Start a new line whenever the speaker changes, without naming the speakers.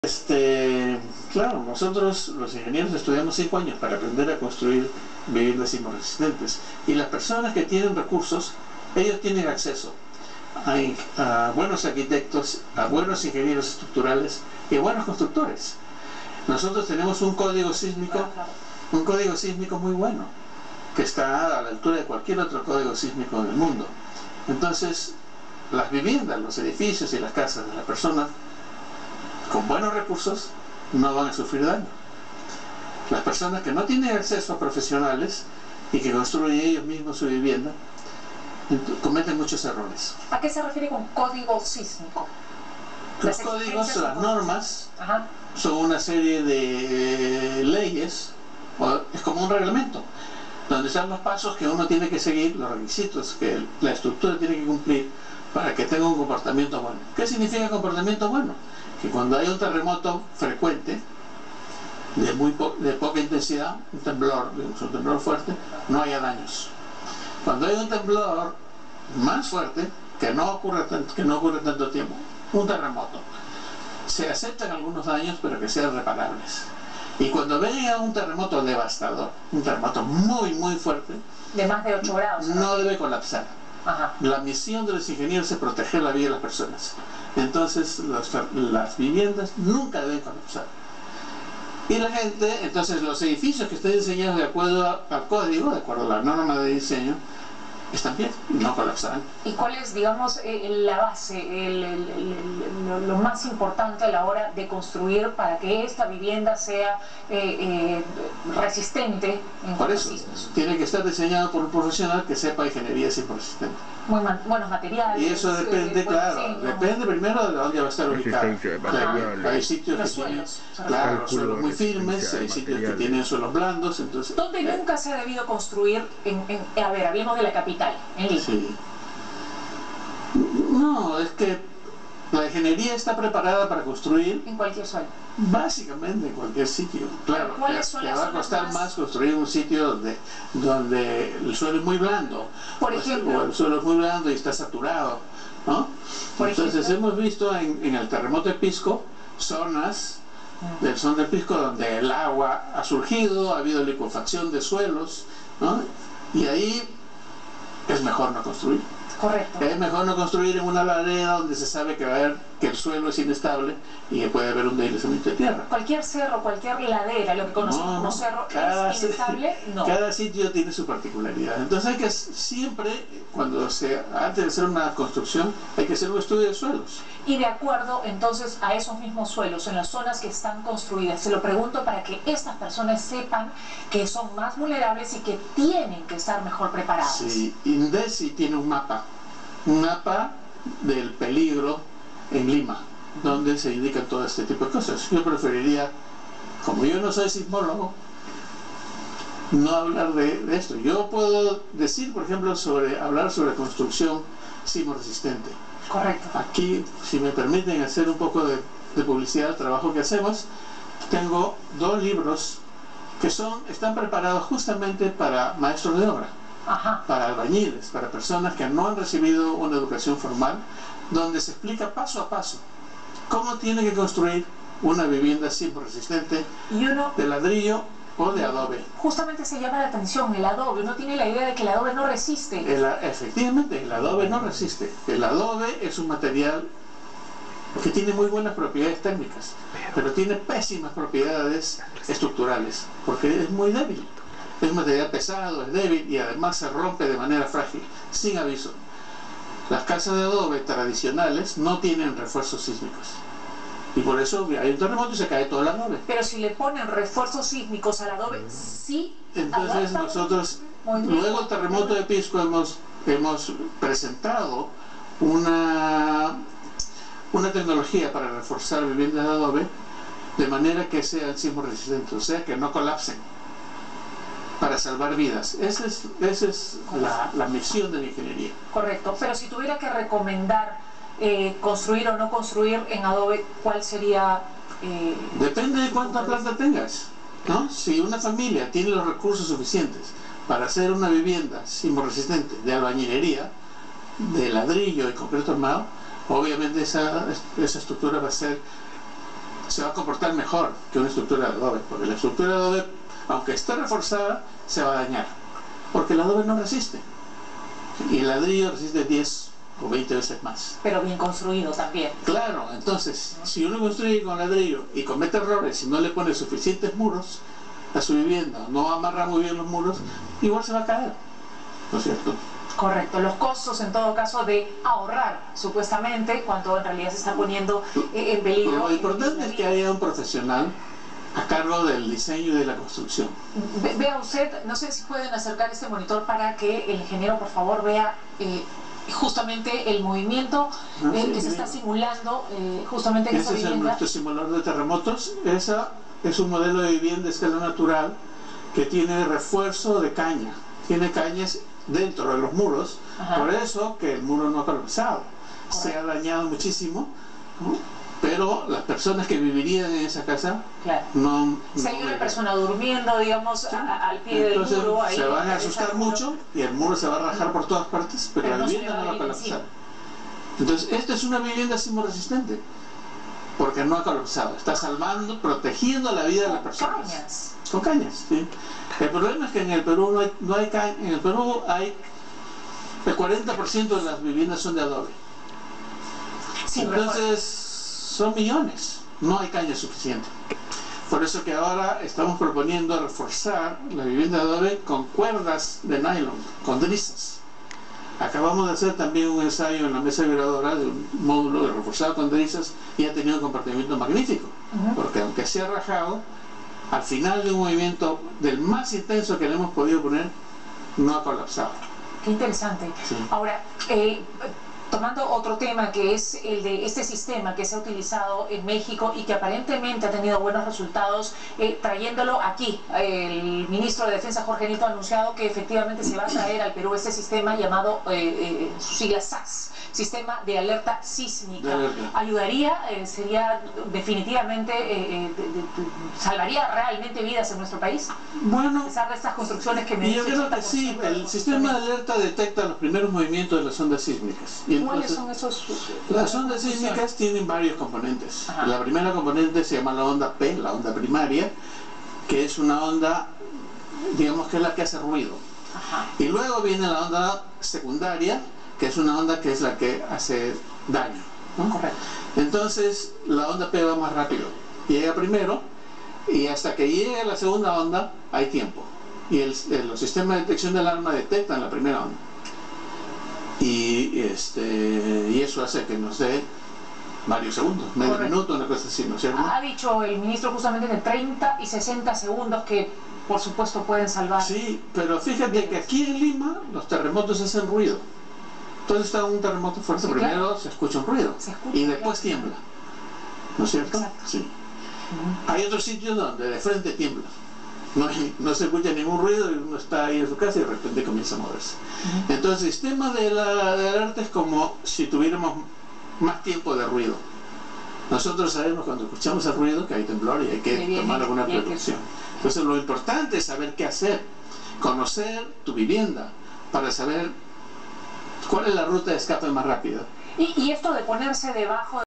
Claro, nosotros los ingenieros estudiamos 5 años para aprender a construir viviendas sismoresistentes, y las personas que tienen recursos, ellos tienen acceso a buenos arquitectos, a buenos ingenieros estructurales y a buenos constructores. Nosotros tenemos un código sísmico muy bueno, que está a la altura de cualquier otro código sísmico en el mundo. Entonces, las viviendas, los edificios y las casas de las personas con buenos recursos no van a sufrir daño. Las personas que no tienen acceso a profesionales y que construyen ellos mismos su vivienda cometen muchos errores.
¿A qué se refiere con código sísmico?
Los códigos, las normas, son una serie de leyes, es como un reglamento, donde están los pasos que uno tiene que seguir, los requisitos que la estructura tiene que cumplir para que tenga un comportamiento bueno. ¿Qué significa comportamiento bueno? Que cuando hay un terremoto frecuente, de poca intensidad, un temblor fuerte, no haya daños. Cuando hay un temblor más fuerte, que no ocurre tanto tiempo, un terremoto, se aceptan algunos daños, pero que sean reparables. Y cuando venga un terremoto devastador, un terremoto muy muy fuerte,
de más de 8 grados,
no debe colapsar. La misión de los ingenieros es proteger la vida de las personas. Entonces las viviendas nunca deben colapsar. Y la gente, entonces los edificios que estén diseñados de acuerdo al código, de acuerdo a la norma de diseño, están bien, no colapsarán.
¿Y cuál es, digamos, la base, lo más importante a la hora de construir para que esta vivienda sea resistente en
Por
los
eso,
sismos?
tiene que estar diseñado por un profesional que sepa ingeniería sismoresistente.
Buenos materiales.
Y eso depende, claro, depende primero de dónde va a estar ubicado. Hay sitios que tienen, claro, suelos muy firmes, hay sitios que tienen suelos blandos, entonces...
¿Dónde nunca se ha debido construir? A ver, hablemos de la capital, en Lima.
Sí. No, es que la ingeniería está preparada para construir
en cualquier suelo.
Básicamente en cualquier sitio. Claro, te va a costar más construir un sitio donde el suelo es muy blando.
Por ejemplo.
O el suelo es muy blando y está saturado, ¿no? Entonces hemos visto en el terremoto de Pisco zonas del son del Pisco donde el agua ha surgido, ha habido licuefacción de suelos, ¿no? Y ahí es mejor no construir.
Correcto.
Es mejor no construir en una ladera donde se sabe que el suelo es inestable y que puede haber un deslizamiento de tierra.
Cualquier cerro, cualquier ladera, lo que conocemos como cerro, es inestable, no.
Cada sitio tiene su particularidad. Entonces hay que siempre, antes de hacer una construcción, hay que hacer un estudio de suelos.
Y de acuerdo entonces a esos mismos suelos, en las zonas que están construidas, se lo pregunto para que estas personas sepan que son más vulnerables y que tienen que estar mejor preparadas.
Sí, INDECI tiene un mapa del peligro en Lima, donde se indican todo este tipo de cosas. Yo preferiría, como yo no soy sismólogo, no hablar de esto. Yo puedo decir, por ejemplo, hablar sobre construcción sismoresistente.
Correcto.
Aquí, si me permiten hacer un poco de publicidad del trabajo que hacemos, tengo 2 libros que están preparados justamente para maestros de obra, para albañiles, para personas que no han recibido una educación formal, donde se explica paso a paso cómo tiene que construir una vivienda sismoresistente de ladrillo o de adobe.
Justamente se llama la atención el adobe. Uno tiene la idea de que el adobe no resiste.
Efectivamente, el adobe no resiste. El adobe es un material que tiene muy buenas propiedades técnicas, pero tiene pésimas propiedades estructurales, porque es muy débil. Es material pesado, es débil y además se rompe de manera frágil, sin aviso. Las casas de adobe tradicionales no tienen refuerzos sísmicos. Y por eso hay un terremoto y se cae todo el adobe.
Pero si le ponen refuerzos sísmicos al adobe, sí.
Entonces nosotros, luego del terremoto de Pisco, hemos presentado una tecnología para reforzar viviendas de adobe de manera que sean sismoresistentes, o sea, que no colapsen, para salvar vidas. Esa es la misión de la ingeniería.
Correcto, pero si tuviera que recomendar construir o no construir en adobe, ¿cuál sería?
Depende de cuánta plata tengas, ¿no? Si una familia tiene los recursos suficientes para hacer una vivienda sismoresistente de albañilería, de ladrillo y concreto armado, obviamente esa estructura va a ser se va a comportar mejor que una estructura de adobe, porque la estructura de adobe, aunque esté reforzada, se va a dañar, porque el adobe no resiste, y el ladrillo resiste 10 o 20 veces más.
Pero bien construido también.
Claro, entonces, si uno construye con ladrillo y comete errores y no le pone suficientes muros a su vivienda, no amarra muy bien los muros, igual se va a caer, ¿no es cierto?
Correcto, los costos en todo caso de ahorrar supuestamente cuando en realidad se está poniendo en peligro.
Lo importante es que haya un profesional a cargo del diseño y de la construcción.
Vea usted, no sé si pueden acercar este monitor para que el ingeniero por favor vea justamente el movimiento que se está simulando justamente en esta
Ese es
vivienda.
nuestro simulador de terremotos. Esa es un modelo de vivienda de escala natural que tiene refuerzo de caña, tiene cañas dentro de los muros.
Ajá.
Por eso que el muro no ha colapsado. Correcto. Se ha dañado muchísimo, ¿no? Pero las personas que vivirían en esa casa,
claro,
no...
Si hay una persona durmiendo, digamos, al pie
entonces,
del muro, ahí
se van a asustar mucho y el muro se va a rajar por todas partes, pero la vivienda no va a colapsar. Entonces, esta es una vivienda sismorresistente, porque no ha colapsado, está salvando, protegiendo la vida de las personas.
Con cañas.
Con cañas, sí. El problema es que en el Perú no hay cañas. En el Perú hay el 40% de las viviendas son de adobe. Sí, entonces son millones, no hay caña suficiente. Por eso que ahora estamos proponiendo reforzar la vivienda de adobe con cuerdas de nylon, con drisas. Acabamos de hacer también un ensayo en la mesa vibradora de un módulo de reforzado con drisas y ha tenido un comportamiento magnífico, porque aunque sea rajado, al final de un movimiento del más intenso que le hemos podido poner, no ha colapsado.
Qué interesante. Sí. Ahora, tomando otro tema que es el de este sistema que se ha utilizado en México y que aparentemente ha tenido buenos resultados, trayéndolo aquí. El ministro de Defensa, Jorge Nieto, ha anunciado que efectivamente se va a traer al Perú este sistema llamado, su sigla SAS, Sistema de Alerta Sísmica. ¿Ayudaría? ¿Sería definitivamente, salvaría realmente vidas en nuestro país?
Bueno,
a pesar de estas construcciones que me
yo creo que sí. El sistema de alerta detecta los primeros movimientos de las ondas sísmicas. Y
¿cuáles son esos?
Las ondas sísmicas tienen varios componentes. Ajá. La primera componente se llama la onda P, la onda primaria, que es una onda, digamos que es la que hace ruido.
Ajá.
Y luego viene la onda secundaria, que es una onda que es la que hace daño, ¿no?
Correcto.
Entonces la onda P va más rápido, llega primero y hasta que llegue la segunda onda hay tiempo. Y los sistemas de detección de alarma detectan la primera onda. Y eso hace que nos dé varios segundos, medio minuto, una cosa así, ¿no es cierto?
Ha dicho el ministro justamente de 30 y 60 segundos que por supuesto pueden salvar.
Sí, pero fíjate que aquí en Lima los terremotos hacen ruido. Entonces está un terremoto fuerte, sí, primero claro, se escucha un ruido y después tiembla, ¿no es cierto?
Exacto.
Sí. Hay otros sitios donde de frente tiembla, no se escucha ningún ruido y uno está ahí en su casa y de repente comienza a moverse. Entonces el sistema de alerta es como si tuviéramos más tiempo de ruido. Nosotros sabemos cuando escuchamos el ruido que hay temblor y hay que tomar alguna precaución. Entonces lo importante es saber qué hacer, conocer tu vivienda para saber cuál es la ruta de escape más rápida.
Y esto de ponerse debajo